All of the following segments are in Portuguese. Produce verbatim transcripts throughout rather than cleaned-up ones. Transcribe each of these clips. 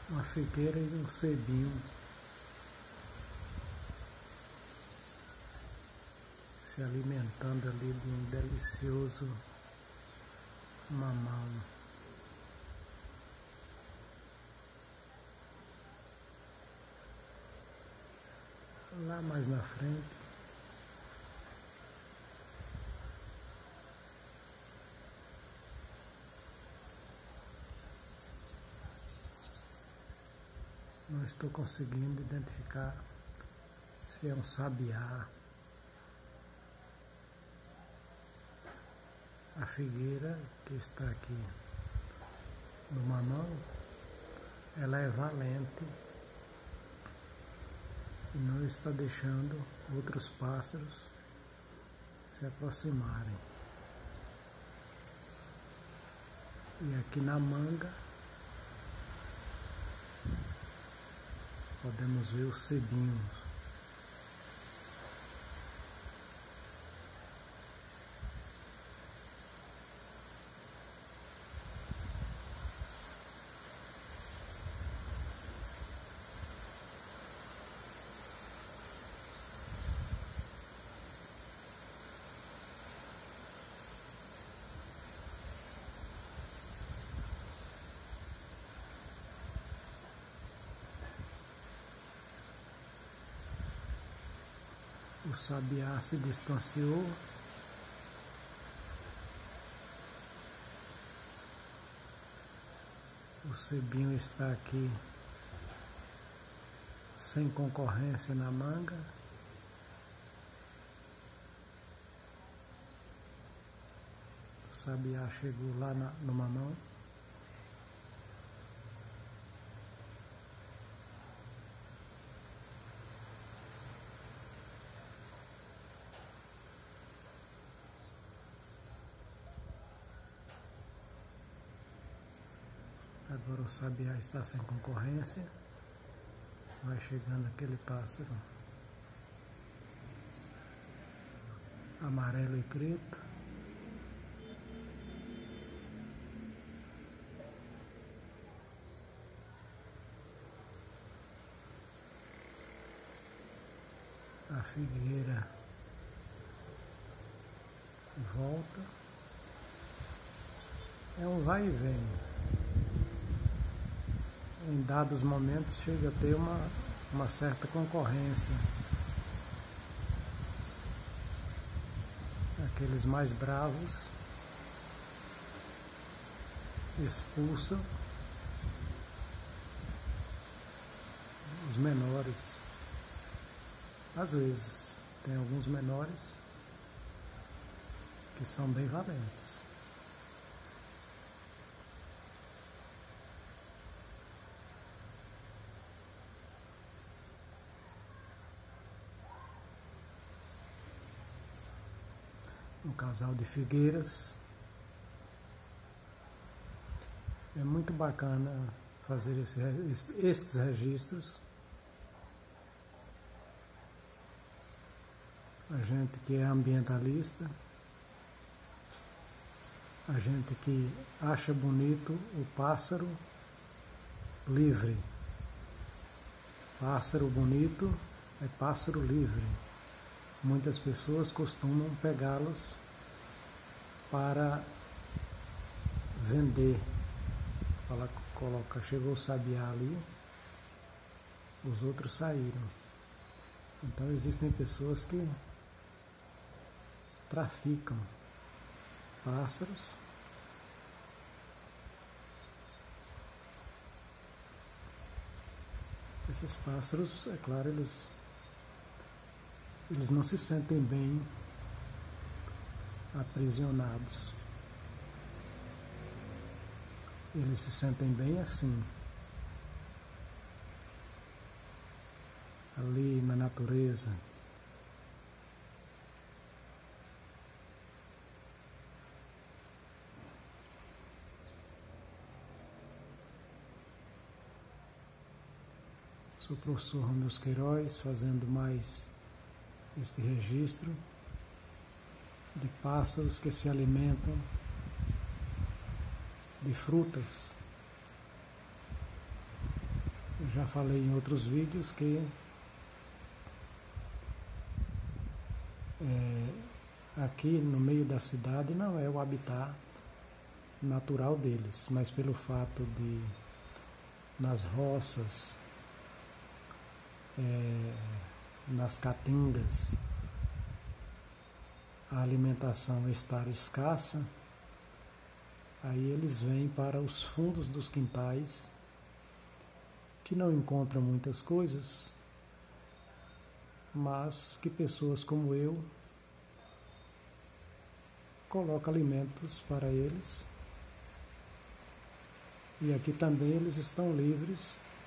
uma figueira e um cebinho se alimentando ali de um delicioso mamão. Lá mais na frente, não estou conseguindo identificar se é um sabiá. A figueira que está aqui no mamão, ela é valente e não está deixando outros pássaros se aproximarem. E aqui na manga podemos ver os cebinhos. O sabiá se distanciou. O cebinho está aqui sem concorrência na manga. O sabiá chegou lá na, no mamão. Agora o sabiá está sem concorrência. Vai chegando aquele pássaro amarelo e preto. A figueira volta. É um vai e vem. Em dados momentos chega a ter uma, uma certa concorrência. Aqueles mais bravos expulsam os menores. Às vezes tem alguns menores que são bem valentes. Um casal de figueiras. É muito bacana fazer esse, estes registros. A gente que é ambientalista, a gente que acha bonito o pássaro livre. Pássaro bonito é pássaro livre. Muitas pessoas costumam pegá-los para vender. Ela coloca, chegou o sabiá ali, os outros saíram. Então existem pessoas que traficam pássaros Esses pássaros, é claro, eles, eles não se sentem bem aprisionados. Eles se sentem bem assim, ali na natureza. Sou o professor Romeu Queiroz, fazendo mais este registro de pássaros que se alimentam de frutas já falei em outros vídeos que é, aqui no meio da cidade não é o habitat natural deles, mas pelo fato de nas roças, é, nas caatingas, a alimentação estar escassa, aí eles vêm para os fundos dos quintais, que não encontram muitas coisas, mas que pessoas como eu colocam alimentos para eles. E aqui também eles estão livres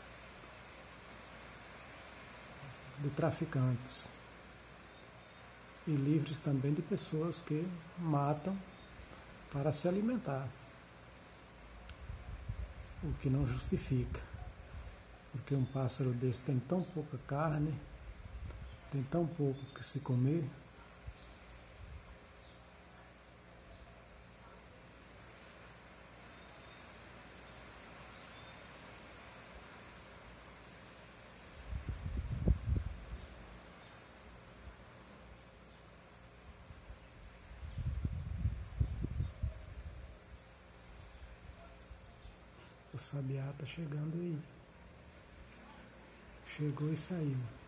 de traficantes e livres também de pessoas que matam para se alimentar, o que não justifica, porque um pássaro desse tem tão pouca carne, tem tão pouco que se comer. O sabiá está chegando aí. Chegou e saiu.